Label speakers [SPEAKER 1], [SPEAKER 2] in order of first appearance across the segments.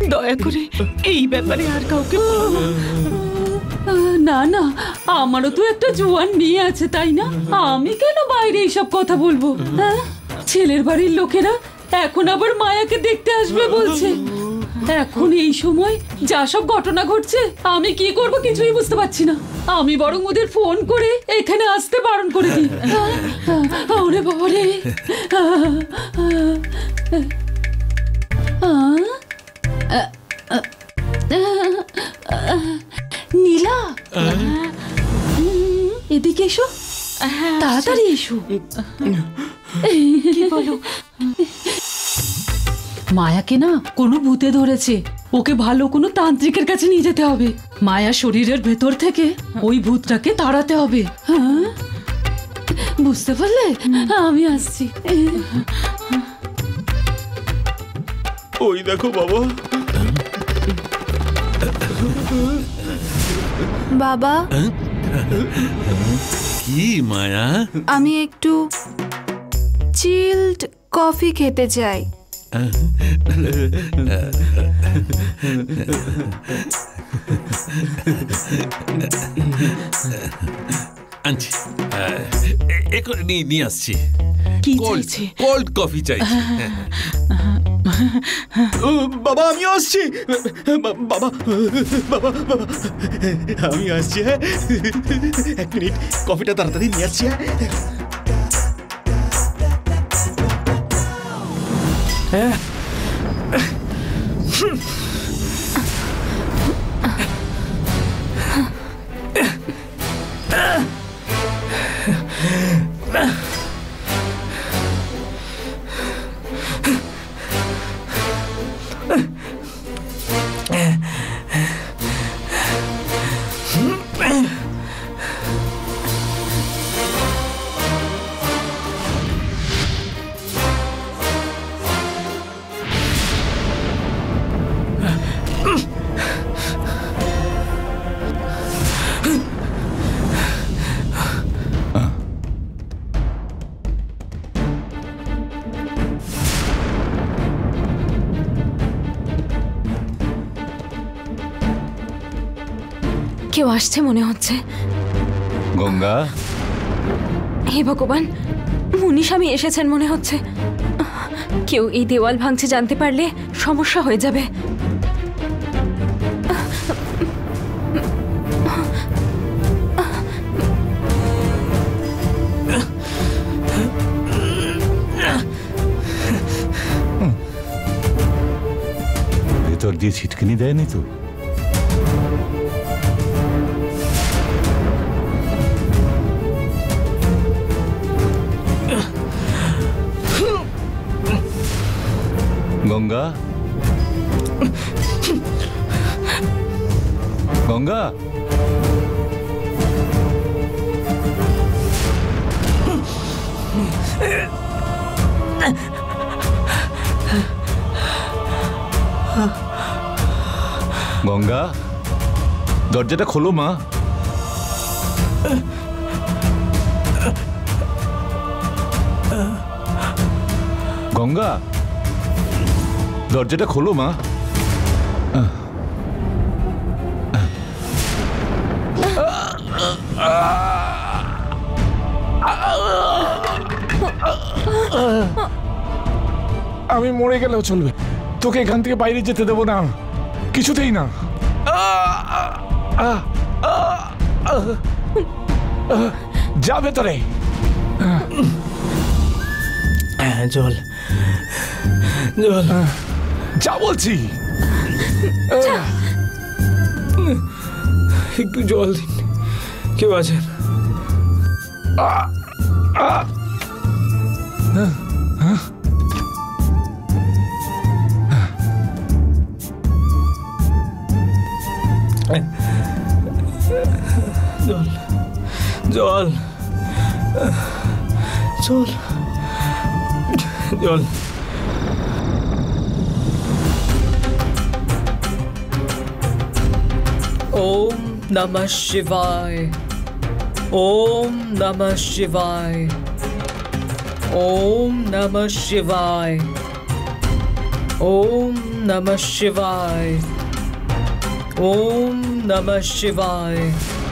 [SPEAKER 1] দয়া করে এই ব্যাপারে আর কাউকে
[SPEAKER 2] না না, আমারও তো একটা জোয়ান মেয়ে আছে, তাই না? আমি কেন বাইরে এইসব কথা বলবো? হ্যাঁ, ছেলের বাড়ির লোকেরা এখন আবার মায়াকে দেখতে আসবে বলছে। এখন এই সময় যা সব ঘটনা ঘটছে, আমি কি করব কিছুই বুঝতে পারছি না। আমি বরং ওদের ফোন করে এখানে আসতে বারণ করে দিই। ওরে বাবা রে! নীলা, এদিকে এসো, তাড়াতাড়ি এসো। কি বলো? মায়াকে না কোনো ভূতে ধরেছে, ওকে ভালো কোনো তান্ত্রিকের কাছে নিয়ে যেতে হবে। মায়া শরীরের ভেতর থেকে ওই ভূতটাকে তাড়াতে হবে। হ্যাঁ, বুঝতে পারলে? আমি আসছি।
[SPEAKER 3] ওই দেখো বাবা।
[SPEAKER 4] বাবা,
[SPEAKER 3] কি মায়া?
[SPEAKER 4] আমি একটু চিল্ড কফি খেতে চাই।
[SPEAKER 3] আনছি, নিয়ে আসছি।
[SPEAKER 1] কি চাইছে?
[SPEAKER 3] কোল্ড কফি চাইছি। বাবা আমি আসছি। বাবা বাবা বাবা আমি আসছি। হ্যাঁ, এক মিনিট, কফিটা তাড়াতাড়ি নিয়ে আসছি। হ্যাঁ,
[SPEAKER 4] কেউ আসছে মনে হচ্ছে।
[SPEAKER 5] গঙ্গা,
[SPEAKER 4] হে ভগবান, মুনিস্বামী এসেছেন মনে হচ্ছে। কেউ এই দেওয়াল ভাঙছে জানতে পারলে সমস্যা হয়ে যাবে।
[SPEAKER 5] ভেতর দিয়ে ছিটকিনি দেয়নি তো? গঙ্গা, গঙ্গা, গঙ্গা, দরজাটা খোলো মা। গঙ্গা, দরজাটা খোলো মা।
[SPEAKER 6] আমি মরে গেলেও চলবে, তোকে এখান থেকে বাইরে যেতে দেবো না, কিছুতেই না। যা ভেতরে।
[SPEAKER 3] জল জল,
[SPEAKER 6] যা বলছি।
[SPEAKER 3] একটু জল দিন, কেউ আছেন? জল জল জল জল।
[SPEAKER 1] ओम नमः शिवाय, ओम नमः शिवाय, ओम नमः शिवाय, ओम नमः शिवाय। ओम नमः शिवाय।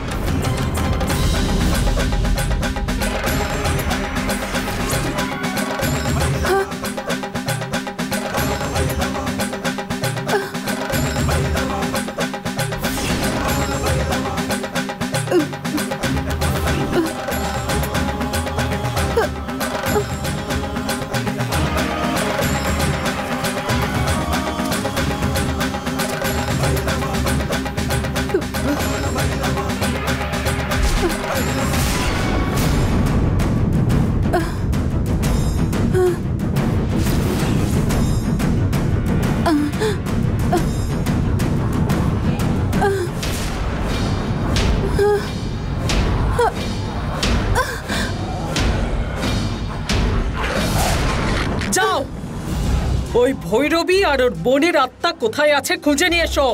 [SPEAKER 1] যাও, ওই ভৈরবী আর ওর বোনের আত্মা কোথায় আছে খুঁজে নিয়ে এসো।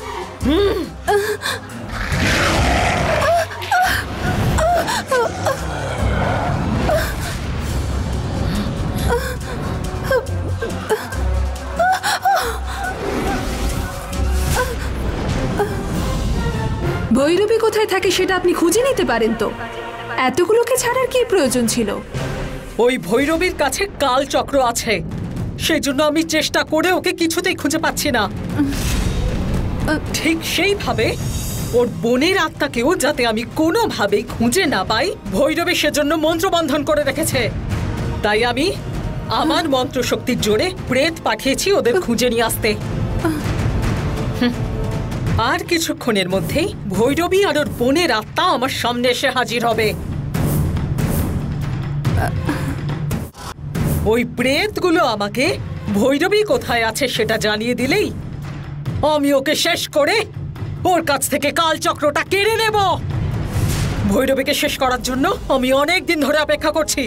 [SPEAKER 7] ভৈরবী কোথায় থাকে সেটা আপনি খুঁজে নিতে পারেন তো, এতগুলোকে ছাড়ার কি প্রয়োজন ছিল?
[SPEAKER 1] ওই ভৈরবীর কাছে কাল চক্র আছে, সেই জন্য আমি চেষ্টা করে ওকে কিছুতেই খুঁজে পাচ্ছি না। ঠিক সেইভাবে ওর বোনের আত্মাকেও যাতে আমি কোনোভাবেই খুঁজে না পাই, ভৈরবী সেজন্য মন্ত্রবন্ধন করে রেখেছে। তাই আমি আমার মন্ত্র শক্তির জোরে প্রেত পাঠিয়েছি ওদের খুঁজে নিয়ে আসতে। আর কিছুক্ষণের মধ্যেই ভৈরবী আর ওর বোনের আত্মা আমার সামনে এসে হাজির হবে। ওই প্রেতগুলো আমাকে ভৈরবী কোথায় আছে সেটা জানিয়ে দিলেই আমি ওকে শেষ করে ওর কাছ থেকে কালচক্রটা কেড়ে নেব। ভৈরবীকে শেষ করার জন্য আমি অনেক দিন ধরে অপেক্ষা করছি।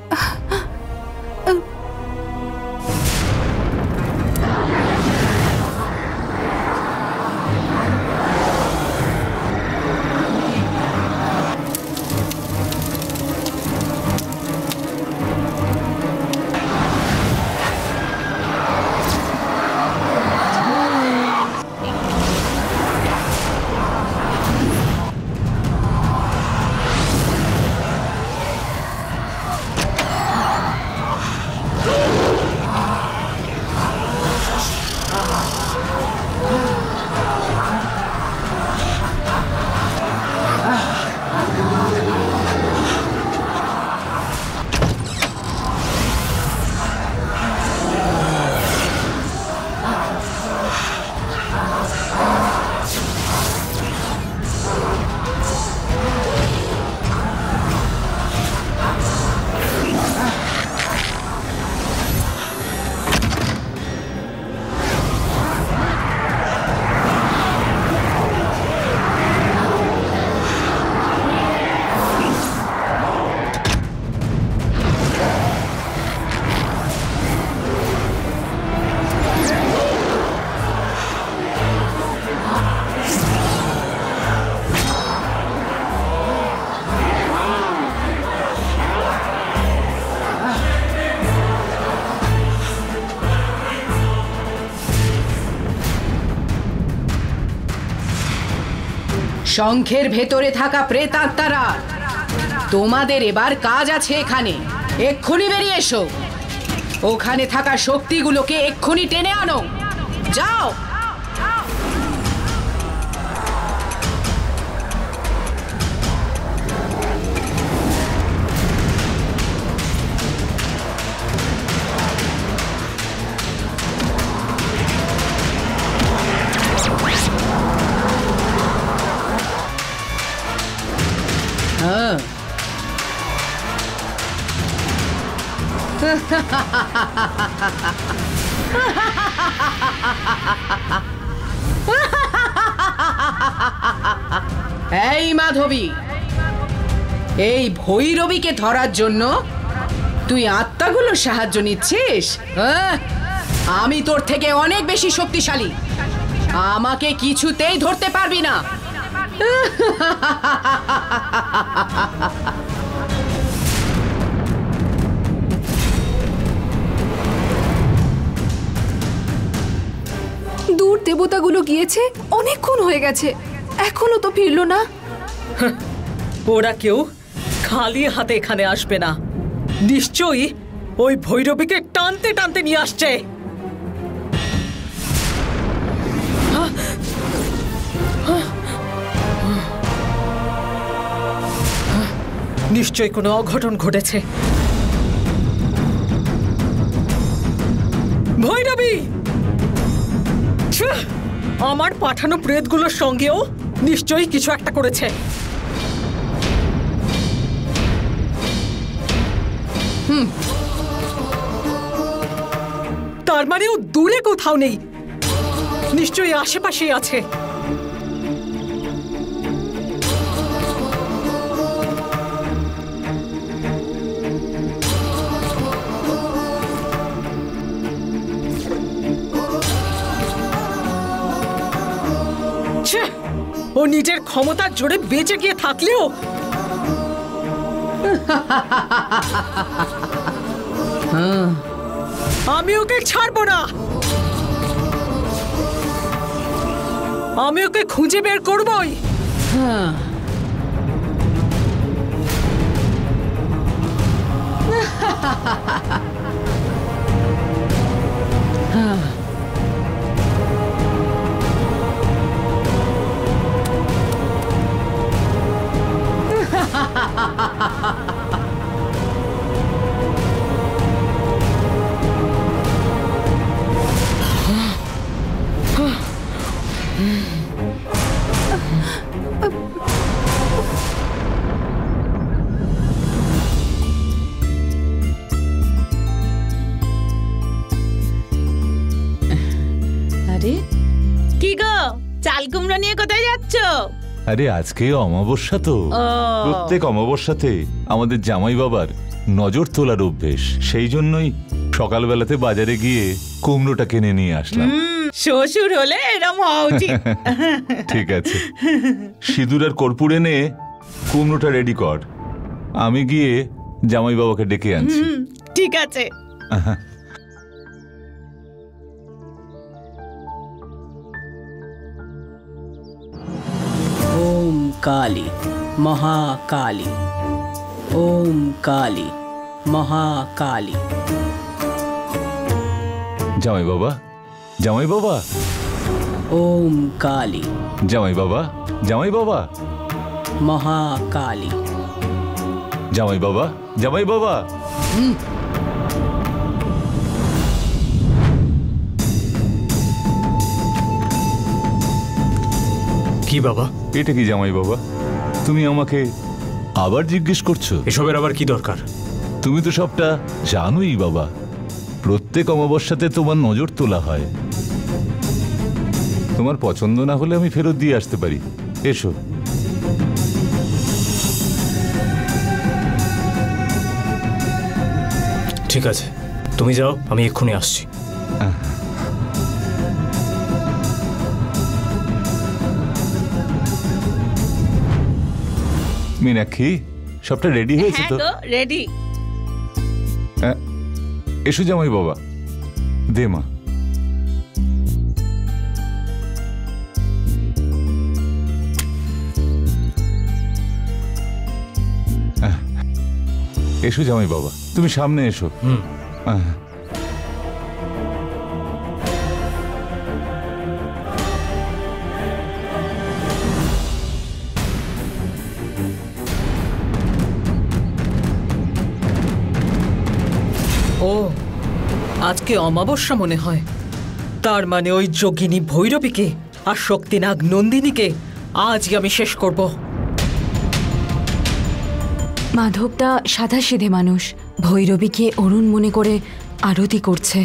[SPEAKER 8] শঙ্খের ভেতরে থাকা প্রেতাত্মারা, তোমাদের এবার কাজ আছে এখানে। এক্ষুনি বেরিয়ে এসো, ওখানে থাকা শক্তিগুলোকে এক্ষুনি টেনে আনো। যাও। হ্যাঁ, এই মাধবী, এই ভৈরবীকে ধরার জন্য তুই আত্মাগুলোর সাহায্য নিচ্ছিস? আমি তোর থেকে অনেক বেশি শক্তিশালী, আমাকে কিছুতেই ধরতে পারবি না।
[SPEAKER 7] দূর দেবতাগুলো গিয়েছে? অনেকক্ষণ হয়ে গেছে, এখনো তো ফিরলো না।
[SPEAKER 1] ওরা কেউ খালি হাতে এখানে আসবে না, নিশ্চয়ই ওই ভৈরবীকে টানতে টানতে নিয়ে আসছে। নিশ্চয়ই কোনো অঘটন ঘটেছে। ভৈরবী, আমার পাঠানো প্রেতগুলোর সঙ্গেও নিশ্চয়ই কিছু একটা করেছে। তার মানে ও দূরে কোথাও নেই, নিশ্চয়ই আশেপাশেই আছে। ও নিজের ক্ষমতার জোরে বেঁচে গিয়ে থাকলেও আমি ওকে ছাড়বো না। আমি ওকে খুঁজে বের করবই।
[SPEAKER 2] আরে
[SPEAKER 9] কি গো, চাল কুমড়ো নিয়ে কোথায় যাচ্ছ?
[SPEAKER 5] আরে আজকে অমাবস্যা তো, প্রত্যেক অমাবস্যাতে আমাদের জামাই বাবার নজর তোলার অভ্যেস, সেই জন্যই সকালবেলাতে বাজারে গিয়ে কুমড়োটা কিনে নিয়ে আসলাম।
[SPEAKER 9] শ্বশুর হলে এরম হওয়া উচিত।
[SPEAKER 5] ঠিক আছে, সিঁদুর আর কর্পূর এনে কুমড়োটা রেডি কর, আমি গিয়ে জামাই বাবাকে ডেকে আনছি।
[SPEAKER 9] ঠিক আছে।
[SPEAKER 8] ওম কালী মহাকালী, ওম কালী মহাকালী।
[SPEAKER 5] জামাই বাবা, জামাই বাবা,
[SPEAKER 8] ওম কালী
[SPEAKER 5] জামাই বাবা, জামাই বাবা,
[SPEAKER 8] মহাকালী।
[SPEAKER 5] জামাই বাবা, জামাই বাবা।
[SPEAKER 3] কি বাবা?
[SPEAKER 5] এটা কি জামাই বাবা, তুমি আমাকে আবার জিজ্ঞেস করছো?
[SPEAKER 3] এসবের আবার কি দরকার?
[SPEAKER 5] তুমি তো সবটা জানোই বাবা, প্রত্যেক অমাবস্যাতে তোমার নজর তোলা হয়। তোমার পছন্দ না হলে আমি ফেরত দিয়ে আসতে পারি, এসো।
[SPEAKER 3] ঠিক আছে, তুমি যাও, আমি এক্ষুনি আসছি।
[SPEAKER 5] মীনাক্ষী, সবটা রেডি হয়েছে তো?
[SPEAKER 9] রেডি।
[SPEAKER 5] এসো জামাই বাবা, দে মা। এসো জামাই বাবা, তুমি সামনে এসো।
[SPEAKER 1] ও, আজকে অমাবস্যা মনে হয়। তার মানে ওই যোগিনী ভৈরবীকে আর শক্তিনাগ নন্দিনীকে আজই আমি শেষ করব।
[SPEAKER 4] মাধবদা সাধাসিধে মানুষ, ভৈরবীকে অরুণ মনে করে আরতি করছে।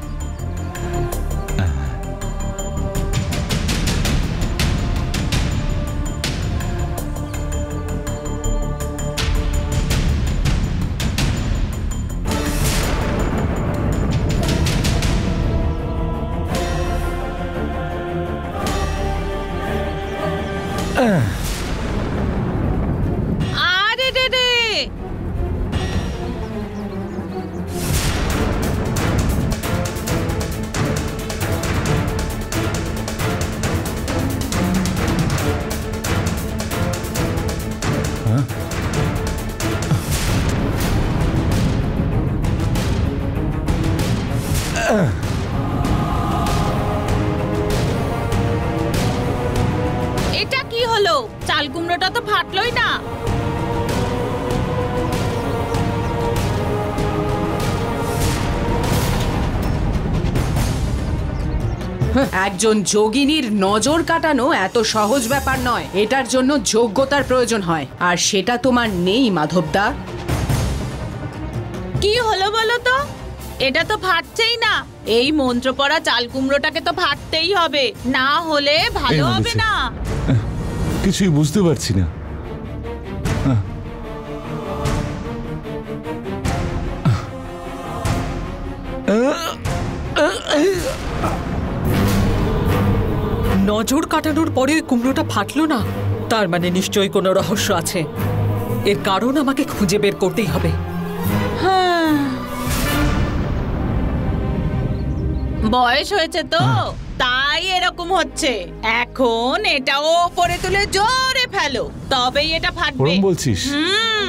[SPEAKER 9] আরে রে রে,
[SPEAKER 8] একজন যোগিনীর নজর কাটানো এত সহজ ব্যাপার নয়, এটার জন্য যোগ্যতার প্রয়োজন হয়, আর সেটা তোমার নেই মাধবদা।
[SPEAKER 9] কি হলো বলো তো? এটা তো ফাটছেই না। এই মন্ত্র পড়া চাল কুমড়োটাকে তো ফাটতেই হবে, না হলে ভালো
[SPEAKER 5] এই
[SPEAKER 9] হবে
[SPEAKER 5] হয়েছে।
[SPEAKER 9] না।
[SPEAKER 5] কিছুই বুঝতে পারছি না।
[SPEAKER 1] নজর কাটানোর পরে ওই কুমড়োটা ফাটলো না, তার মানে নিশ্চয়ই কোনো রহস্য আছে। এর কারণ আমাকে খুঁজে বের করতেই হবে।
[SPEAKER 9] বয়স হয়েছে তো, তাই এরকম হচ্ছে। এখন এটাও উপরে তুলে জোরে ফেলো, তবেই এটা ফাটবে।
[SPEAKER 5] ওরম বলছিস?
[SPEAKER 9] হুম।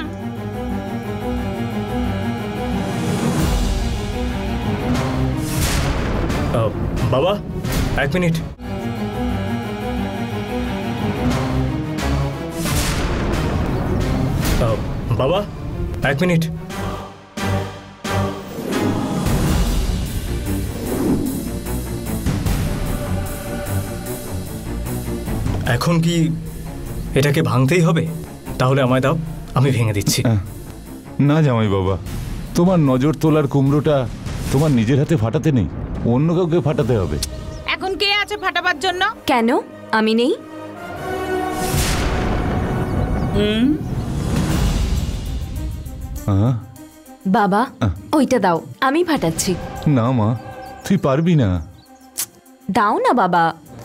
[SPEAKER 3] বাবা, এক মিনিট। বাবা, এক মিনিট। এখন কি এটাকে ভাঙতেই হবে? তাহলে আমায় দাও, আমি ভেঙে দিচ্ছি।
[SPEAKER 5] না জামাই বাবা, তোমার নজর তোলার কুমড়োটা তোমার নিজের হাতে ফাটাতে নেই, অন্য কাউকে ফাটাতে হবে।
[SPEAKER 9] এখন কে আছে ফাটাবার জন্য?
[SPEAKER 4] কেন আমি নেই? বাবা ওইটা দাও, আমি ফাটাচ্ছি।
[SPEAKER 5] না মা, তুই পারবি না।
[SPEAKER 4] দাও না বাবা।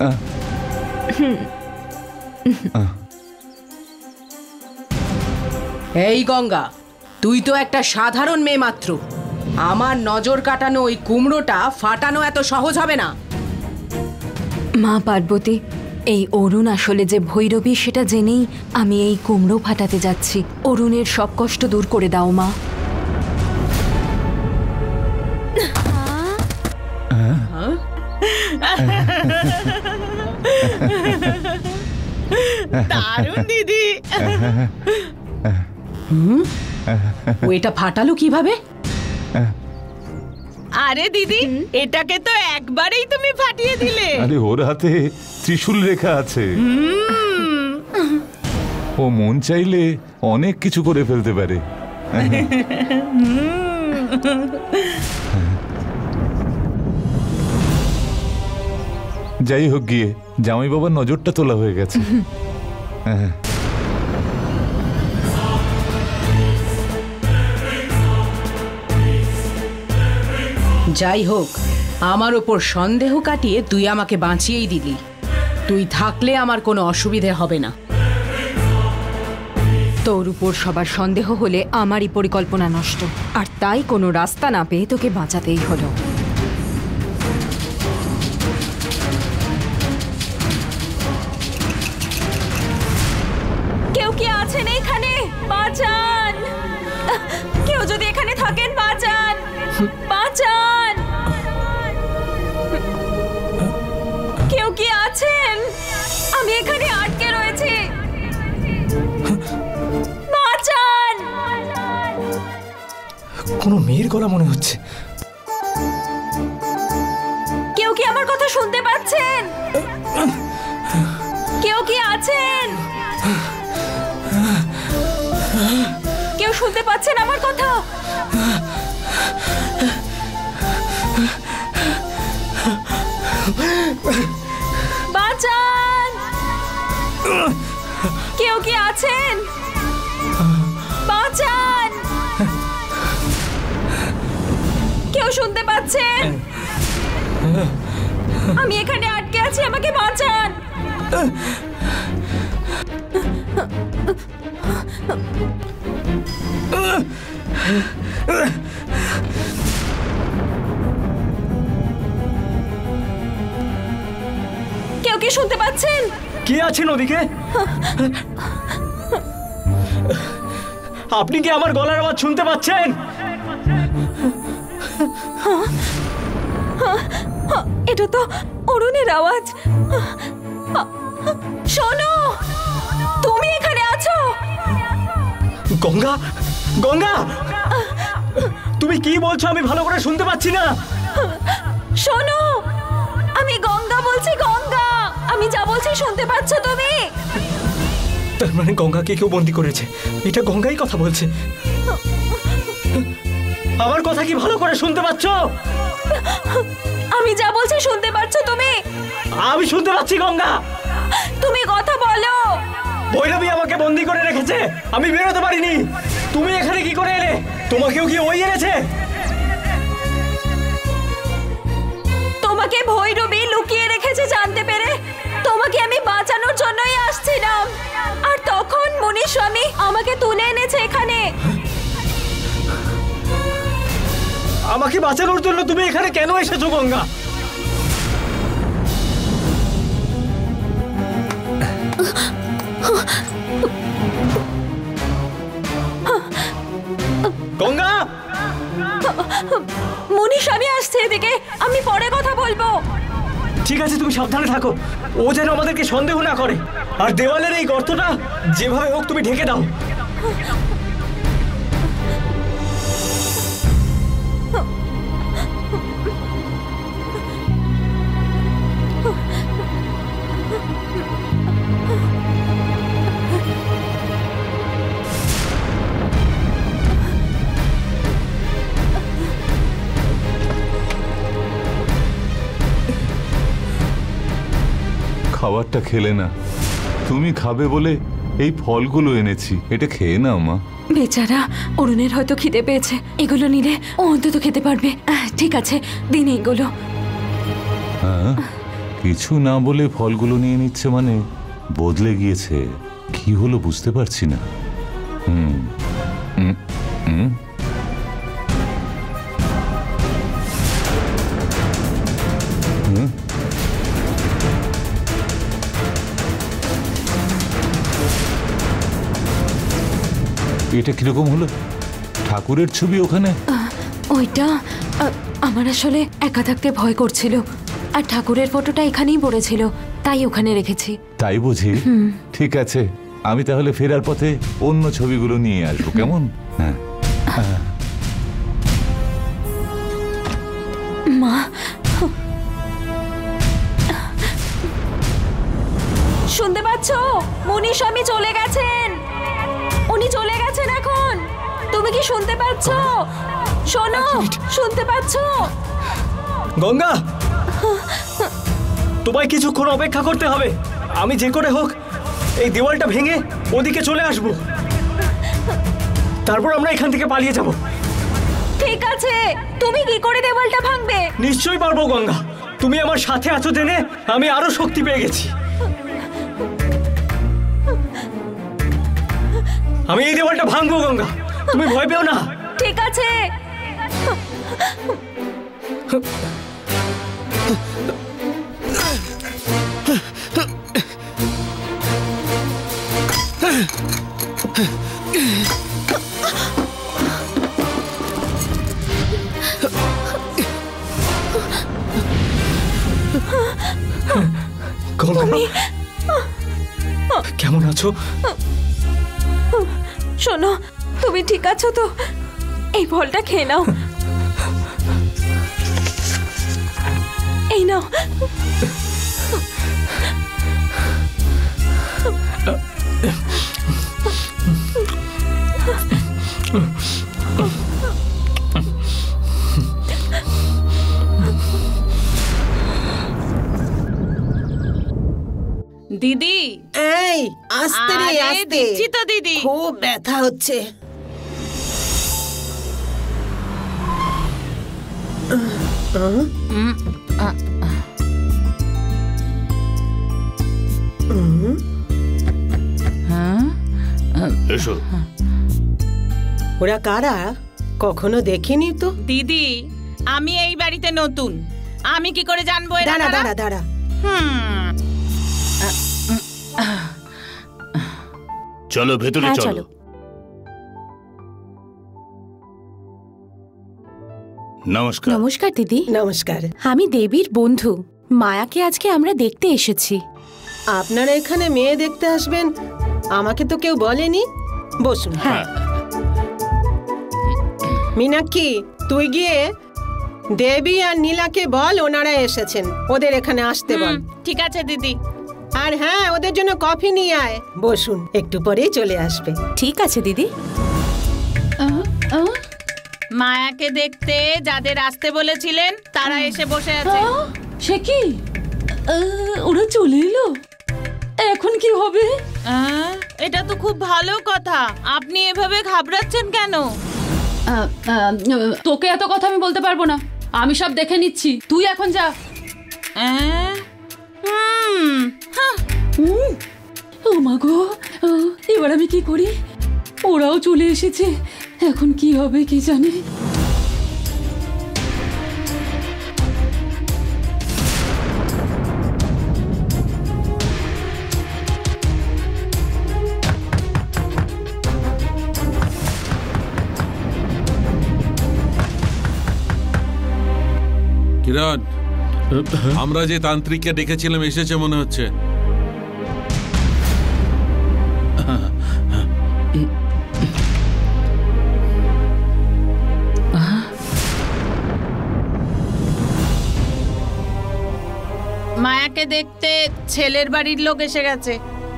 [SPEAKER 8] এই গঙ্গা, তুই তো একটা সাধারণ মেয়ে মাত্র। আমার নজর কাটানো ওই কুমড়োটা ফাটানো এত সহজ হবে না।
[SPEAKER 4] মা পার্বতী, এই অরুণ আসলে যে ভৈরবী সেটা জেনেই আমি এই কুমড়ো ফাটাতে যাচ্ছি। অরুণের সব কষ্ট দূর করে দাও মা।
[SPEAKER 9] দারুণ দিদি।
[SPEAKER 8] ও এটা ফাটালো কিভাবে?
[SPEAKER 9] আরে দিদি, এটাকে তো একবারেই তুমি ফাটিয়ে দিলে।
[SPEAKER 5] আরে ওর হাতে ত্রিশূল রেখা আছে, ও মন চাইলে অনেক কিছু করে ফেলতে পারে। যাই হোক গিয়ে জামাই বাবার নজরটা তোলা হয়ে গেছে।
[SPEAKER 8] যাই হোক, আমার ওপর সন্দেহ কাটিয়ে তুই আমাকে বাঁচিয়েই দিলি। তুই থাকলে আমার কোনো অসুবিধে হবে না।
[SPEAKER 4] তোর উপর সবার সন্দেহ হলে আমারই পরিকল্পনা নষ্ট, আর তাই কোনো রাস্তা না পেয়ে তোকে বাঁচাতেই হলো। কেউ কি আছেন এখানে? বাঁচান! কেউ যদি এখানে থাকেন, বাঁচান! বাঁচান! কেউ কি আছেন? আমি এখানে আটকে রয়েছি। বাঁচান!
[SPEAKER 3] কোনো মেয়ের গলা মনে হচ্ছে।
[SPEAKER 4] কেউ কি আমার কথা শুনতে পাচ্ছেন? কেউ কি আছেন? কেউ শুনতে পাচ্ছেন আমার কথা? বাঁচান! কেউ কি আছেন? বাঁচান! কেউ শুনতে পাচ্ছেন? আমি এখানে আটকে আছি, আমাকে বাঁচান! কেউ কি শুনতে পাচ্ছেন?
[SPEAKER 3] কে আছেন ওদিকে? আপনি কি আমার গলার আওয়াজ শুনতে পাচ্ছেন?
[SPEAKER 4] এটা তো অরুণের আওয়াজ। শোনো, তুমি এখানে আছো?
[SPEAKER 3] গঙ্গা, গঙ্গা, তুমি কি বলছো? আমি ভালো করে শুনতে পাচ্ছি না।
[SPEAKER 4] শোনো, আমি গঙ্গা বলছি গঙ্গা, আমি যা বলছি শুনতে পাচ্ছ তুমি?
[SPEAKER 3] তার মানে গঙ্গাকে কেউ বন্দি করেছে, এটা গঙ্গাই কথা বলছে। আমার কথা কি ভালো করে শুনতে পাচ্ছ?
[SPEAKER 4] আমি যা বলছি শুনতে পাচ্ছ তুমি?
[SPEAKER 3] আমি শুনতে পাচ্ছি গঙ্গা।
[SPEAKER 4] তুমি কথা বলো।
[SPEAKER 3] ভৈরবী আমাকে বন্দি করে রেখেছে, আমি বেরোতে পারিনি। তুমি এখানে কি করে এলে? তোমাকেও কি ওই এনেছে?
[SPEAKER 4] তোমাকে ভৈরবী লুকিয়ে রেখেছে জানতে পেরে তোমাকে আমি বাঁচানোর জন্যই আসছিলাম, আর তখন মুনি স্বামী আমাকে তুলে এনেছে এখানে।
[SPEAKER 3] আমাকে বাঁচানোর জন্য তুমি এখানে কেন এসেছো গঙ্গা? গঙ্গা,
[SPEAKER 4] মুনি স্বামী আসছে এদিকে, আমি পরে কথা বলবো।
[SPEAKER 3] ঠিক আছে, তুমি সাবধানে থাকো, ও যেন আমাদেরকে সন্দেহ না করে। আর দেওয়ালের এই গর্তটা যেভাবে হোক তুমি ঢেকে দাও।
[SPEAKER 5] খাবারটা খেলে না, তুমি খাবে বলে এই ফলগুলো এনেছি, এটা খেয়ে নাও মা।
[SPEAKER 4] বেচারা অরুণের হয়তো খিদে পেয়েছে, এগুলো নিলে ও অন্তত খেতে পারবে। ঠিক আছে, দিন এগুলো।
[SPEAKER 5] হ্যাঁ, কিছু না বলে ফলগুলো নিয়ে নিচ্ছে মানে বদলে গিয়েছে। কি হলো বুঝতে পারছি না। হুম হুম হুম হুম এটা কিরকম হলো? ঠাকুরের ছবি ওখানে?
[SPEAKER 4] ওইটা আমার আসলে একা থাকতে ভয় করছিল, আর ঠাকুরের ফটোটা এখানেই পড়েছিল, তাই ওখানে রেখেছি।
[SPEAKER 5] তাই বুঝি? ঠিক আছে, আমি তাহলে ফেরার পথে অন্য ছবিগুলো নিয়ে আসবো, কেমন? হ্যাঁ।
[SPEAKER 4] মা, শুনতে পাচ্ছ? মুনি স্বামী চলে গেছেন, উনি চলে গেছেন এখন। তুমি কি শুনতে পাচ্ছ? শোনো, শুনতে পাচ্ছ?
[SPEAKER 3] গঙ্গা, তোমায় কিছুক্ষণ অপেক্ষা করতে হবে। আমি যে করে হোক এই দেওয়ালটা ভেঙে ওদিকে চলে আসব, তারপর আমরা এখান থেকে পালিয়ে যাব।
[SPEAKER 4] ঠিক আছে, তুমি কি করে দেওয়ালটা ভাঙবে?
[SPEAKER 3] নিশ্চয়ই পারবো গঙ্গা, তুমি আমার সাথে আছো জেনে আমি আরো শক্তি পেয়ে গেছি। আমি এই দেওয়ালটা ভাঙবো গঙ্গা, তুমি ভয় পেও না।
[SPEAKER 4] ঠিক আছে।
[SPEAKER 3] কেমন আছো?
[SPEAKER 4] শোনো, তুমি ঠিক আছো তো? এই ফলটা খেয়ে নাও, এই নাও।
[SPEAKER 9] দিদি,
[SPEAKER 10] এই আস্তে রে,
[SPEAKER 9] আরে
[SPEAKER 10] আস্তে।
[SPEAKER 9] দিচ্ছি তো দিদি।
[SPEAKER 10] খুব ব্যথা হচ্ছে।
[SPEAKER 5] এসো।
[SPEAKER 10] ওরা কারা? কখনো দেখিনি তো।
[SPEAKER 9] দিদি, আমি এই বাড়িতে নতুন, আমি কি করে জানবো এরা
[SPEAKER 10] দাঁড়া
[SPEAKER 9] কারা?
[SPEAKER 10] দাঁড়া দাঁড়া।
[SPEAKER 5] চলো ভেতরে চলো। নমস্কার।
[SPEAKER 11] নমস্কার দিদি।
[SPEAKER 10] নমস্কার।
[SPEAKER 11] আমি দেবীর বন্ধু, মায়াকে আজকে আমরা দেখতে এসেছি।
[SPEAKER 10] আপনারা এখানে মেয়ে দেখতে আসবেন আমাকে তো কেউ বলেনি। বসুন।
[SPEAKER 11] হ্যাঁ।
[SPEAKER 10] মীনাক্ষী, তুই গিয়ে দেবী আর নীলাকে বল ওনারা এসেছেন, ওদের এখানে আসতে বল।
[SPEAKER 9] ঠিক আছে দিদি।
[SPEAKER 10] আর হ্যাঁ, ওদের জন্য কফি নিয়ে আয়। বসুন, একটু পরেই চলে আসবে।
[SPEAKER 11] ঠিক আছে দিদি।
[SPEAKER 9] মায়াকে দেখতে যাদের আসতে বলেছিলেন তারা এসে বসে আছে।
[SPEAKER 2] সে কি, ওরা চলে এলো? এখন কি হবে?
[SPEAKER 9] এটা তো খুব ভালো কথা, আপনি এভাবে ঘাবড়াচ্ছেন কেন?
[SPEAKER 2] তোকে এত কথা আমি বলতে পারবো না, আমি সব দেখে নিচ্ছি, তুই এখন যা। ও মা গো, এবার আমি কি করি? ওরাও চলে এসেছে, এখন কি হবে কি জানি।
[SPEAKER 12] কিরণ, আমরা যে তান্ত্রিককে ডেকেছিলাম এসেছে মনে হচ্ছে।
[SPEAKER 9] মায়াকে দেখতে ছেলের বাড়ির লোক এসে গেছে।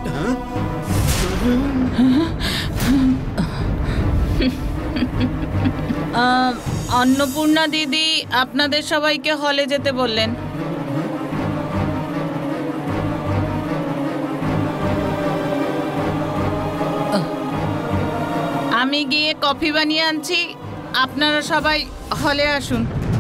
[SPEAKER 9] অন্নপূর্ণা দিদি আপনাদের সবাইকে হলে যেতে বললেন। আমি গিয়ে কফি বানিয়ে আনছি, আপনারা সবাই হলে আসুন।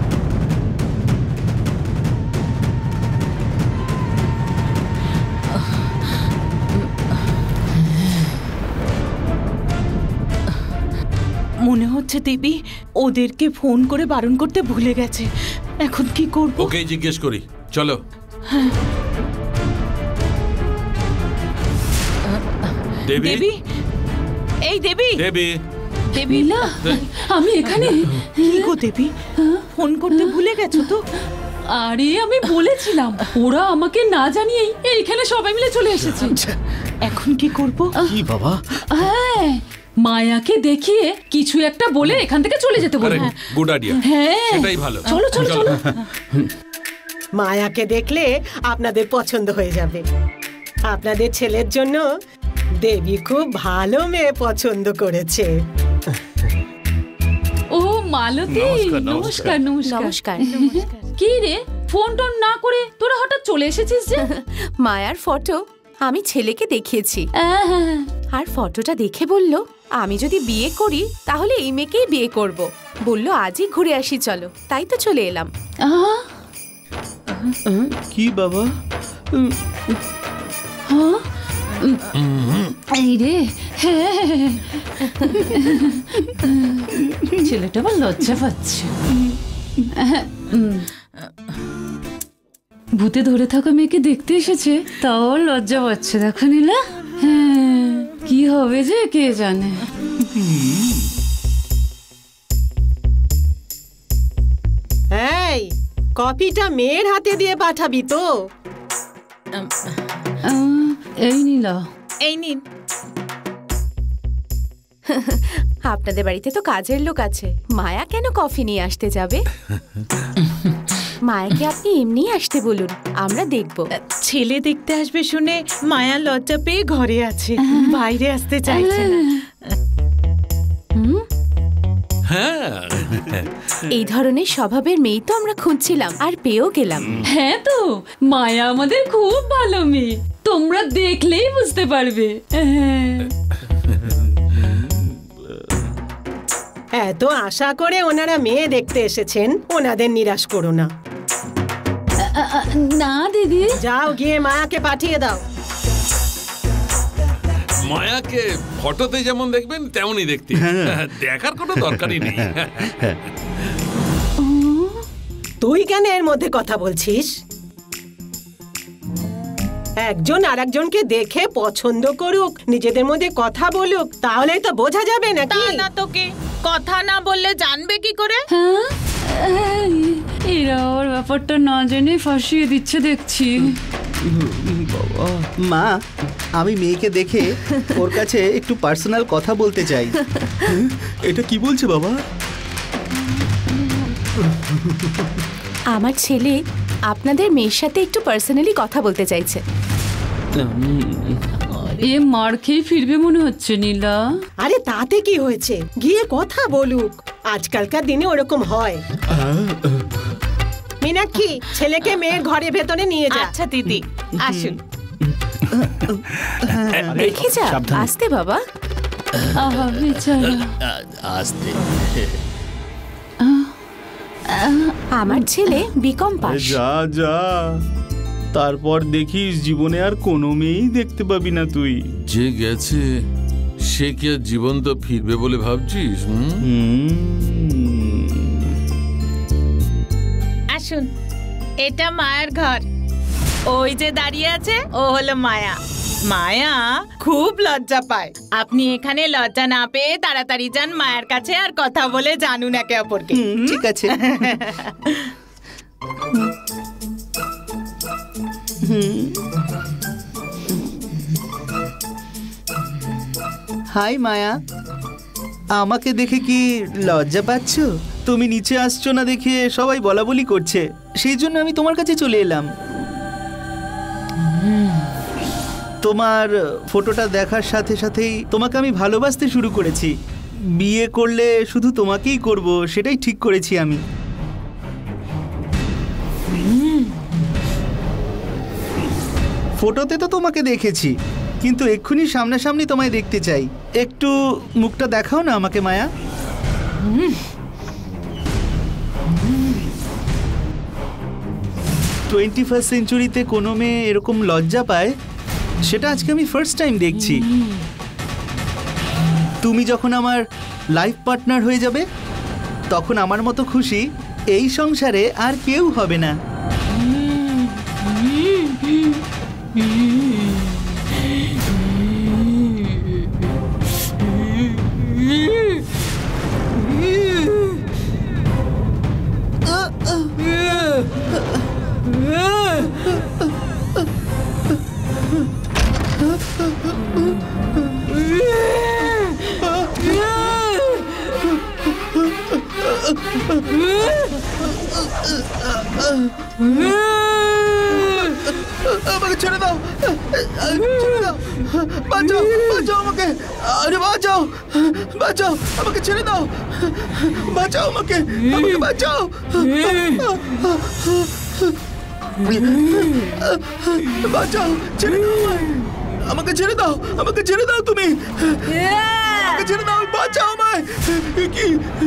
[SPEAKER 9] মনে হচ্ছে দেবী ওদেরকে ফোন করে বারণ করতে ভুলে গেছে, এখন কি করব?
[SPEAKER 12] ওকে জিজ্ঞেস করি, চলো। দেবী,
[SPEAKER 9] এই দেবী,
[SPEAKER 12] দেবী,
[SPEAKER 9] দেবী,
[SPEAKER 2] আমি এখানে।
[SPEAKER 9] কি গো দেবী, ফোন করতে ভুলে গেছো তো?
[SPEAKER 2] আরে আমি বলেছিলাম, ওরা আমাকে না জানিয়েই এইখানে সবাই মিলে চলে এসেছে।
[SPEAKER 9] এখন কি করব?
[SPEAKER 3] কি বাবা?
[SPEAKER 2] হ্যাঁ, মায়াকে দেখিয়ে কিছু একটা বলে এখান থেকে চলে যেতে বলবো।
[SPEAKER 12] গুড আইডিয়া,
[SPEAKER 2] হ্যাঁ
[SPEAKER 12] সেটাই ভালো।
[SPEAKER 2] চলো চলো চলো।
[SPEAKER 10] মায়াকে দেখলে আপনাদের পছন্দ হয়ে যাবে। আপনাদের ছেলের জন্য দেবী খুব ভালো মেয়ে পছন্দ করেছে।
[SPEAKER 2] ও মালতী, নমস্কার।
[SPEAKER 11] নমস্কার।
[SPEAKER 2] কি রে, ফোন টোন না করে তোরা হঠাৎ চলে এসেছিস যে?
[SPEAKER 11] মায়ার ফটো আমি ছেলেকে দেখিয়েছি, আর ফটোটা দেখে বলল আমি যদি বিয়ে করি তাহলে এই মেয়েকেই বিয়ে করব। বলল আজই ঘুরে আসি চলো, তাই তো চলে এলাম।
[SPEAKER 3] কি বাবা?
[SPEAKER 2] এই রে, ছেলেটা আবার লজ্জা পাচ্ছে। ভূতে ধরে থাকা মেয়েকে দেখতে এসেছে, তাও লজ্জা পাচ্ছে, দেখো নীলা। হ্যাঁ, কি হবে যে কে জানে।
[SPEAKER 10] এই কপিটা মেয়ের হাতে দিয়ে পাঠাবি তো?
[SPEAKER 2] এই নীলা,
[SPEAKER 9] এই নিন।
[SPEAKER 11] আপনাদের বাড়িতে তো কাজের লোক আছে, মায়া কেন কফি নিয়ে আসতে যাবে? মায়াকে আপনি এমনি আসতে বলুন, আমরা দেখব।
[SPEAKER 9] ছেলে দেখতে আসবে শুনে মায়া লজ্জা পেয়ে ঘরে আছে, বাইরে আসতে চাইছে না।
[SPEAKER 11] এই ধরনের স্বভাবের মেয়ে তো আমরা খুঁজছিলাম, আর পেয়েও গেলাম।
[SPEAKER 2] হ্যাঁ তো, মায়া আমাদের খুব ভালো মেয়ে, তোমরা দেখলেই বুঝতে পারবে।
[SPEAKER 10] এত আশা করে ওনারা মেয়ে দেখতে এসেছেন, ওনাদের নিরাশ করো না।
[SPEAKER 2] না দিদি,
[SPEAKER 10] যাও গিয়ে মায়াকে পাঠিয়ে দাও।
[SPEAKER 12] মায়াকে ফটোতে যেমন দেখবেন তেমনই দেখতে, দেখার কোনো দরকারই নেই।
[SPEAKER 10] তুই কেন এর মধ্যে কথা বলছিস? একজন আরেকজনকে দেখে পছন্দ করুক, নিজেদের মধ্যে কথা বলুক, তাহলেই তো বোঝা যাবে নাকি?
[SPEAKER 9] না তোকে কথা না বললে জানবে কি করে?
[SPEAKER 2] এরা ওর ব্যাপারটা না জেনে ফাঁসিয়ে দিচ্ছে দেখছি।
[SPEAKER 3] বাবা, মা, আমি মেয়েকে দেখে ওর কাছে একটু পার্সোনাল কথা বলতে চাই। এটা কি বলছে বাবা?
[SPEAKER 11] আমার ছেলে আপনাদের মেয়ের সাথে একটু পার্সোনালি কথা বলতে চাইছে।
[SPEAKER 2] এ মার খেয়ে ফিরবে মনে হচ্ছে নীলা।
[SPEAKER 10] আরে তাতে কি হয়েছে, গিয়ে কথা বলুক, আজকালকার দিনে ওরকম হয়। মীনাক্ষী, ছেলেকে মেয়ের ঘরে ভেতরে নিয়ে যা।
[SPEAKER 9] আচ্ছা দিদি, আসুন।
[SPEAKER 11] দেখে যা, আস্তে বাবা।
[SPEAKER 2] আহা বেচারা।
[SPEAKER 3] আস্তে।
[SPEAKER 11] আমার ছেলে বিকম পাস।
[SPEAKER 3] যা যা, তারপর দেখিস জীবনে আর কোনো মেয়েই দেখতে পাবি না তুই।
[SPEAKER 12] যে গেছে সে কি আর জীবন্ত ফিরবে বলে ভাবছিস?
[SPEAKER 9] আসুন, এটা মায়ের ঘর। ওই যে দাঁড়িয়ে আছে ও হলো মায়া। মায়া খুব লজ্জা পায়। আপনি এখানে লজ্জা না পেয়ে তাড়াতাড়ি যান মায়ের কাছে আর কথা বলে জানুন একে অপরকে।
[SPEAKER 3] ঠিক আছে। হাই মায়া, আমাকে দেখে কি লজ্জা পাচ্ছ? তুমি নিচে আসছো না দেখে সবাই বলাবলি করছে, সেই জন্য আমি তোমার কাছে চলে এলাম। তোমার ফটোটা দেখার সাথে সাথেই তোমাকে আমি ভালোবাসতে শুরু করেছি। বিয়ে করলে শুধু তোমাকেই করব, সেটাই ঠিক করেছি আমি। ফটোতে তো তোমাকে দেখেছি, কিন্তু এক্ষুনি সামনাসামনি তোমায় দেখতে চাই। একটু মুখটা দেখাও না আমাকে মায়া। 21st সেঞ্চুরিতে কোনো মেয়ে এরকম লজ্জা পায়, সেটা আজকে আমি ফার্স্ট টাইম দেখছি। তুমি যখন আমার লাইফ পার্টনার হয়ে যাবে, তখন আমার মতো খুশি এই সংসারে আর কেউ হবে না। আমাকে ছেড়ে দাও, ছেড়ে দাও, বাঁচাও, বাঁচাও আমাকে, আরে বাঁচাও, বাঁচাও আমাকে, ছেড়ে দাও, বাঁচাও আমাকে, আমাকে বাঁচাও, বাঁচাও, ছেড়ে দাও আমাকে, ছেড়ে দাও, আমাকে ছেড়ে দাও, তুমি আমাকে ছেড়ে দাও, বাঁচাও আমায়। কি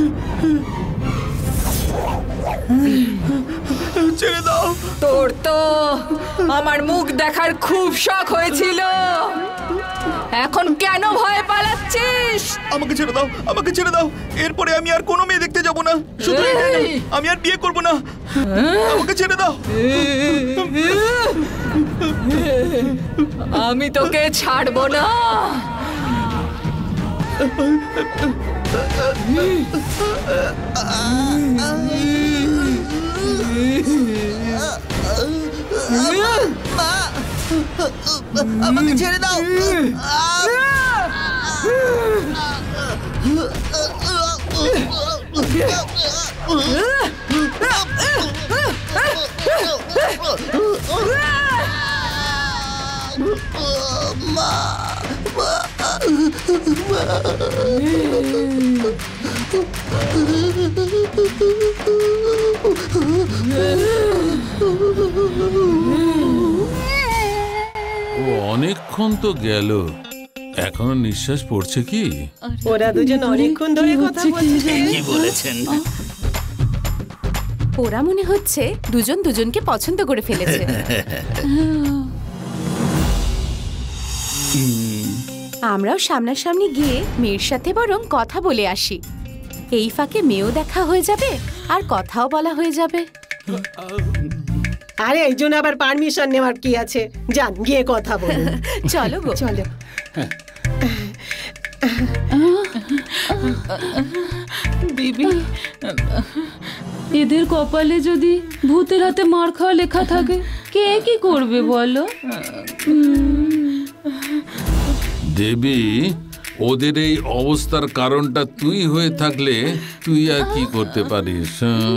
[SPEAKER 3] ছেড়ে দাও।
[SPEAKER 7] তোর তো আমার মুখ দেখার খুব শখ হয়েছিল, এখন কেন ভয় পালাচ্ছিস?
[SPEAKER 3] আমাকে ছেড়ে দাও, আমাকে ছেড়ে দাও, এরপরে আমি আর কোনো মেয়ে দেখতে যাব না, শুধু আমি আর বিয়ে করব না, আমাকে ছেড়ে দাও।
[SPEAKER 7] আমি তোকে ছাড়বো না।
[SPEAKER 3] আমাকে ছেড়ে দাও।
[SPEAKER 12] অনেকক্ষণ তো গেল, এখনো নিঃশ্বাস পড়ছে কি?
[SPEAKER 10] ওরা দুজন অনেকক্ষণ ধরে কথা বলছে।
[SPEAKER 3] কি বলেছেন?
[SPEAKER 11] ওরা মনে হচ্ছে দুজন দুজনকে পছন্দ করে ফেলেছে। আমরাও সামনাসামনি গিয়ে মেয়ের সাথে বরং কথা বলে আসি। এই ফাঁকে মেয়েও দেখা হয়ে যাবে আর কথাও বলা হয়ে যাবে।
[SPEAKER 10] আরে এই জন্য আবার পারমিশন নেওয়ার কি আছে, যান গিয়ে কথা বলুন।
[SPEAKER 11] চলো গো,
[SPEAKER 10] চলো।
[SPEAKER 2] দিদি, এদের কপালে যদি ভূতের হাতে মার খাওয়া লেখা থাকে, কে কি করবে বলো?
[SPEAKER 12] দেবী, ওদের এই অবস্থার কারণটা তুই হয়ে থাকলে তুই আর কি করতে পারিস?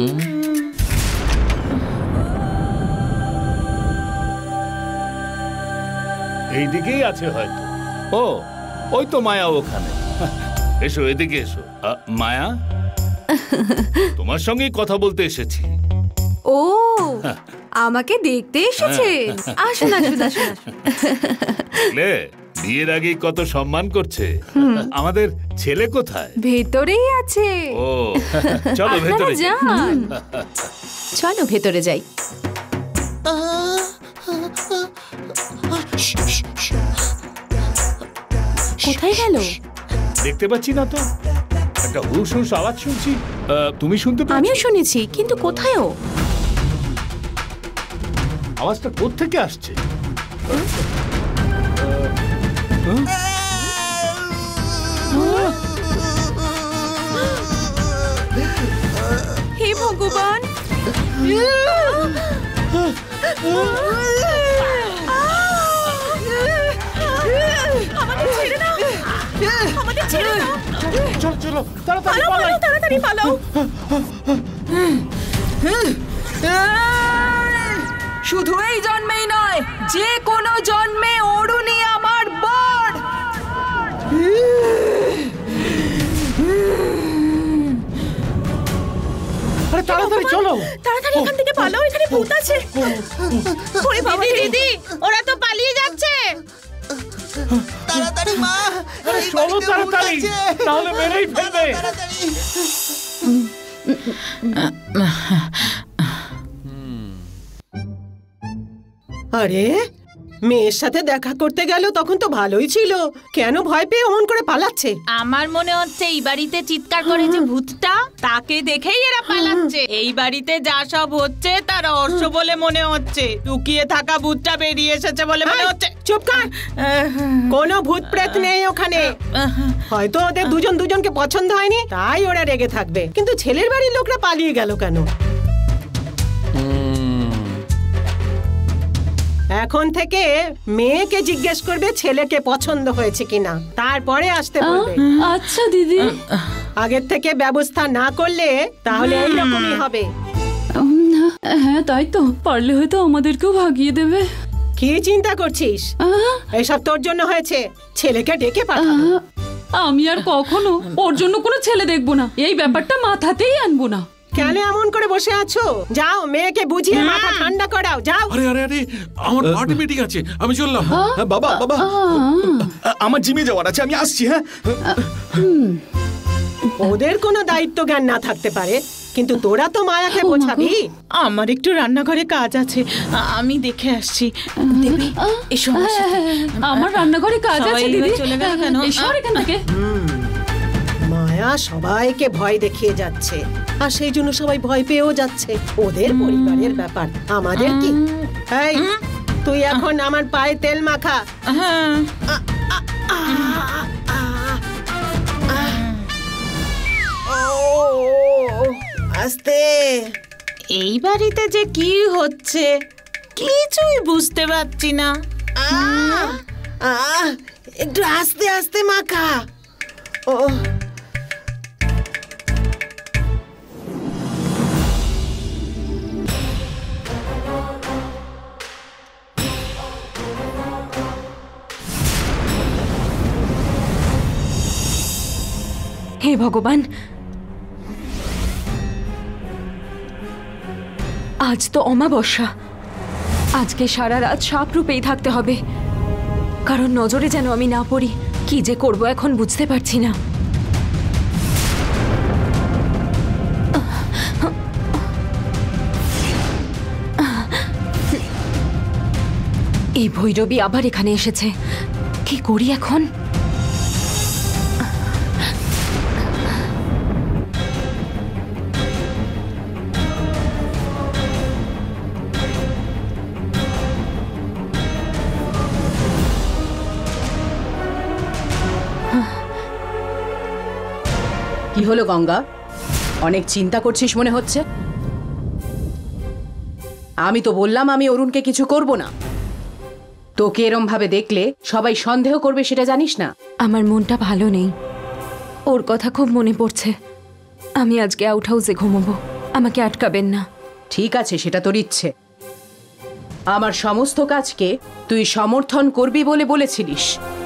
[SPEAKER 13] এইদিকেই আছে হয়তো। ও, ওই তো মায়া ওখানে। এসো, এদিকে এসো। মায়া, তোমার সঙ্গেই কথা বলতে এসেছি।
[SPEAKER 11] ও, আমাকে দেখতে এসেছেন? আসুন আসুন আসুন।
[SPEAKER 13] বিয়ের আগেই কত সম্মান করছে। আমাদের ছেলে কোথায়?
[SPEAKER 11] ভেতরেই আছে।
[SPEAKER 13] ও, চলো ভেতরে
[SPEAKER 11] যান। চলো ভেতরে যাই। কোথায় গেল?
[SPEAKER 13] দেখতে পাচ্ছি না তো, একটা হুস হুস আওয়াজ শুনছি। তুমি শুনতে পাচ্ছ?
[SPEAKER 11] আমিও শুনেছি, কিন্তু কোথায় ও?
[SPEAKER 13] আওয়াজটা কোত্থেকে আসছে?
[SPEAKER 11] হে ভগবান! আমাদের ছেড়ে দাও!
[SPEAKER 13] চলো চলো, তাড়াতাড়ি পালাও,
[SPEAKER 11] তাড়াতাড়ি পালাও!
[SPEAKER 7] শুধু এই জন্মেই নয়, যে কোনো জন্মে অরুণী আমার বর।
[SPEAKER 13] আরে তাড়াতাড়ি চলো,
[SPEAKER 11] তাড়াতাড়ি এখান থেকে পালাও, এখানে ভূত আছে। ওরে বাবা,
[SPEAKER 9] দিদি, ওরা তো পালিয়ে যাচ্ছে।
[SPEAKER 3] তাড়াতাড়ি মা,
[SPEAKER 13] চলো তাড়াতাড়ি, তাহলে মেরেই ফেলবে।
[SPEAKER 10] আরে, মেয়ের সাথে দেখা করতে গেল তখন তো ভালোই ছিল, কেন ভয় পেয়ে অমন করে পালাচ্ছে?
[SPEAKER 9] আমার মনে হচ্ছে এই বাড়িতে চিৎকার করে যে ভূতটা, তাকে দেখেই এরা পালাচ্ছে। এই বাড়িতে যা সব হচ্ছে তার রহস্য বলে মনে হচ্ছে। লুকিয়ে থাকা ভূতটা বেরিয়ে এসেছে বলে মনে হচ্ছে।
[SPEAKER 10] চুপ কর, কোনো ভূত প্রেত নেই ওখানে। হয়তো ওদের দুজনকে পছন্দ হয়নি, তাই ওরা রেগে থাকবে। কিন্তু ছেলের বাড়ির লোকরা পালিয়ে গেল কেন? এখন থেকে মেয়েকে জিজ্ঞেস করবে ছেলেকে পছন্দ হয়েছে কিনা, তারপরে আসতে বলবে।
[SPEAKER 2] আচ্ছা দিদি।
[SPEAKER 10] আগের থেকে ব্যবস্থা না করলে তাহলে এইরকমই হবে।
[SPEAKER 2] হ্যাঁ তাই তো, পারলে হয়তো আমাদেরকেও ভাগিয়ে দেবে।
[SPEAKER 10] কি চিন্তা করছিস? এসব তোর জন্য হয়েছে, ছেলেকে ডেকে পাঠাবো।
[SPEAKER 2] আমি আর কখনো ওর জন্য কোনো ছেলে দেখবো না, এই ব্যাপারটা মাথাতেই আনবো না।
[SPEAKER 10] কেন এমন করে বসে আছো? যাও, মেয়েকে বুঝিয়ে মাথা ঠান্ডা করাও, যাও।
[SPEAKER 12] আরে আরে আরে, আমার পার্টি মিটিং আছে, আমি চললাম।
[SPEAKER 3] বাবা বাবা, আমার জিমে যাওয়ার আছে, আমি আসছি। হ্যাঁ,
[SPEAKER 10] ওদের কোনো দায়িত্ব জ্ঞান না থাকতে পারে, কিন্তু তোরা তো মায়াকে বোঝাবি।
[SPEAKER 9] আমার একটু রান্নাঘরে কাজ আছে, আমি দেখে আসছি। দেবী, এসো আমার সাথে।
[SPEAKER 2] আমার রান্নাঘরে কাজ আছে দিদি।
[SPEAKER 9] চলে গেল কেন?
[SPEAKER 2] এসো এখান থেকে।
[SPEAKER 10] মায়া সবাইকে ভয় দেখিয়ে যাচ্ছে, আর সেই জন্য সবাই ভয় পেয়েও যাচ্ছে। ওদের পরিবারের ব্যাপার, আমাদের কি? এই, তুই এখন আমার পায়ে তেল মাখা। আস্তে।
[SPEAKER 9] এই বাড়িতে যে কি হচ্ছে কিছুই বুঝতে পারছি না।
[SPEAKER 10] একটু আস্তে আস্তে মাখা। ও,
[SPEAKER 4] হে ভগবান, আজ তো অমাবস্যা। আজকে সারা রাত সাপ রূপেই থাকতে হবে, কারণ নজরে যেন আমি না পড়ি। কি যে করব এখন বুঝতে পারছি না। এই ভৈরবী আবার এখানে এসেছে, কি করি এখন?
[SPEAKER 8] কি হলো গঙ্গা, অনেক চিন্তা করছিস মনে হচ্ছে। আমি তো বললাম আমি অরুণকে কিছু করব না, তোকে এরম ভাবে দেখলে সবাই সন্দেহ করবে সেটা জানিস না?
[SPEAKER 4] আমার মনটা ভালো নেই, ওর কথা খুব মনে পড়ছে। আমি আজকে আউট হাউসে ঘুমাবো, আমাকে আটকাবেন না।
[SPEAKER 8] ঠিক আছে, সেটা তোর ইচ্ছে। আমার সমস্ত কাজকে তুই সমর্থন করবি বলে বলেছিলিস।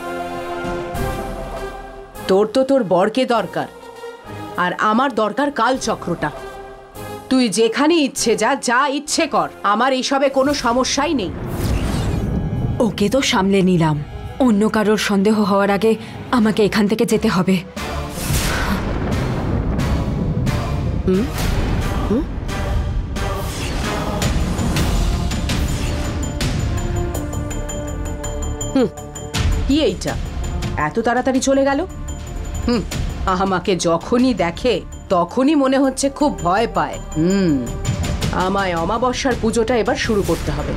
[SPEAKER 8] তোর তো তোর বরকে দরকার, আর আমার দরকার কালচক্রটা। তুই যেখানে ইচ্ছে যা ইচ্ছে কর, আমার এইসবে কোনো সমস্যাই নেই।
[SPEAKER 4] ওকে তো সামলে নিলাম, অন্য কারোর সন্দেহ হওয়ার আগে আমাকে এখান থেকে যেতে হবে।
[SPEAKER 8] কি এইটা এত তাড়াতাড়ি চলে গেল? আমাকে যখনই দেখে তখনই মনে হচ্ছে খুব ভয় পায়। আমায় অমাবস্যার পুজোটা এবার শুরু করতে হবে।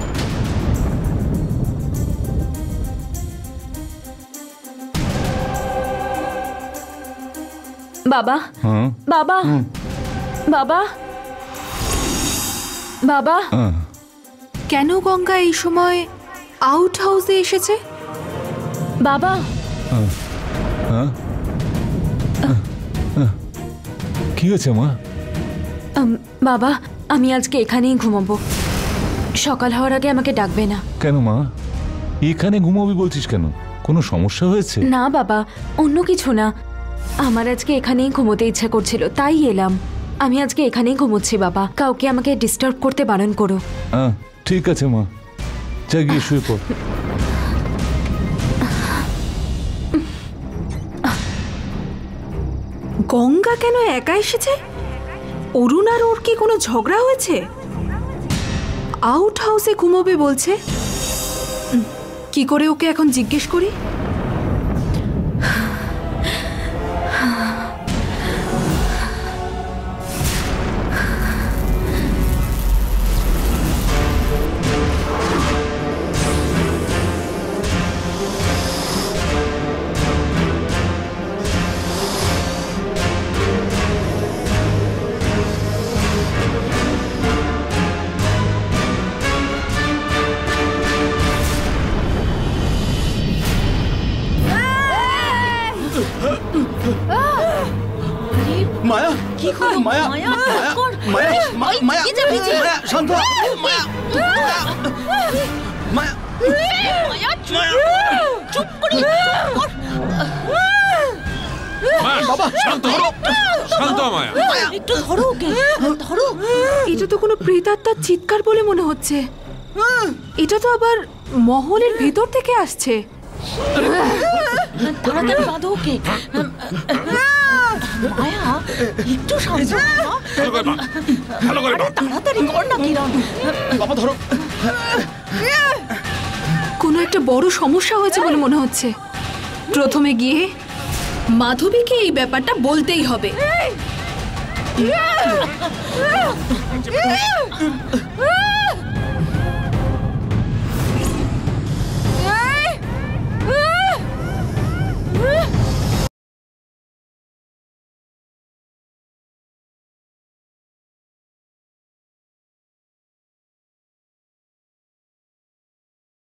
[SPEAKER 4] বাবা, বাবা, বাবা, বাবা,
[SPEAKER 11] কেন গঙ্গা এই সময় আউট হাউসে এসেছে?
[SPEAKER 4] বাবা,
[SPEAKER 5] কি হয়েছে মা?
[SPEAKER 4] বাবা, আমি আজকে এখানেই ঘুমাবো। সকাল হওয়ার আগে আমাকে ডাকবে না।
[SPEAKER 5] কেন মা, এখানে ঘুমাবি বলছিস কেন? কোনো সমস্যা হয়েছে?
[SPEAKER 4] না বাবা, অন্য কিছু না। আমার আজকে এখানেই ঘুমোতে ইচ্ছা করছিল, তাই এলাম। আমি আজকে এখানেই ঘুমোচ্ছি বাবা, কাউকে আমাকে ডিস্টার্ব করতে বারণ করো।
[SPEAKER 5] ঠিক আছে মা, যা গিয়ে শুয়ে পড়।
[SPEAKER 11] গঙ্গা কেন একা এসেছে? অরুণ আর ওর কি কোনো ঝগড়া হয়েছে? আউট হাউসে ঘুমোবে বলছে, কি করে ওকে এখন জিজ্ঞেস করি?
[SPEAKER 3] মায়া, কি করো? মায়া, মায়া, মায়া, মায়া, মায়া, শান্ত হ। মায়া, মায়া, মায়া,
[SPEAKER 9] চুপ করে
[SPEAKER 12] বাবা, শান্ত হও, শান্ত হও মায়া।
[SPEAKER 9] একটু ধরো ওকে, ধরো।
[SPEAKER 11] এটা তো কোনো প্রেতাত্মার চিৎকার বলে মনে হচ্ছে। এটা তো আবার মহলের ভেতর থেকে আসছে।
[SPEAKER 9] তাড়াতাড়ি বাঁধো ওকে। মায়া, একটু শান্ত হও। তাড়াতাড়ি কর না কিরণ।
[SPEAKER 3] বাবা ধরো।
[SPEAKER 11] কোনো একটা বড় সমস্যা হয়েছে বলে মনে হচ্ছে। প্রথমে গিয়ে মাধবীকে এই ব্যাপারটা বলতেই হবে।